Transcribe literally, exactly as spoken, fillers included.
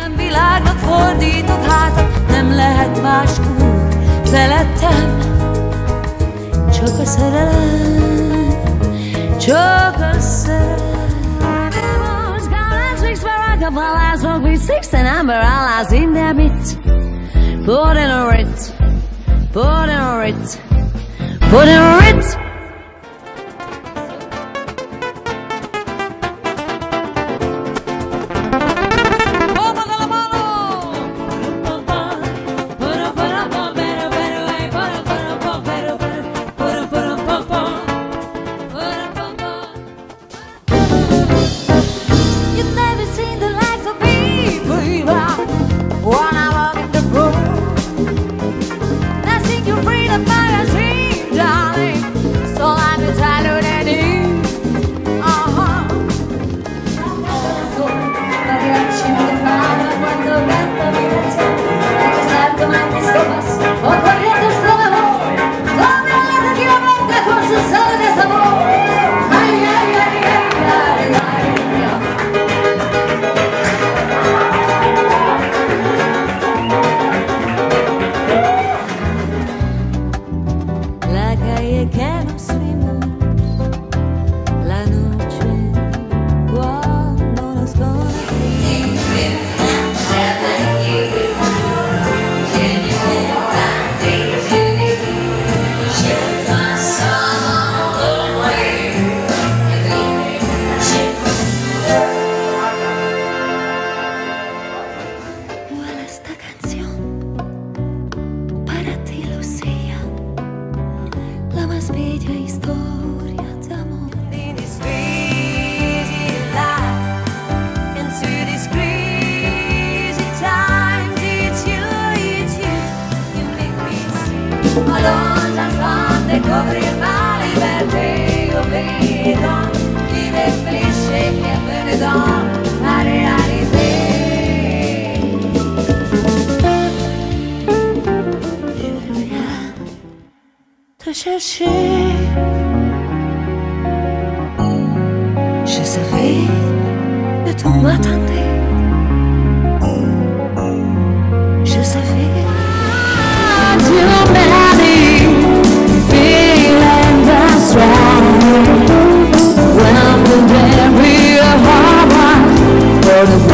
minden világnak fordított hátat, nem lehet más úr felettem. Csak a szerelem, csak a szerelem. Last one with six and amber allies in their midst. Put in a writ, put in a writ, put in a writ. Chercher, je savais que tu m'attendais, je savais. Too many feeling that's right when I'm the debris of our life for the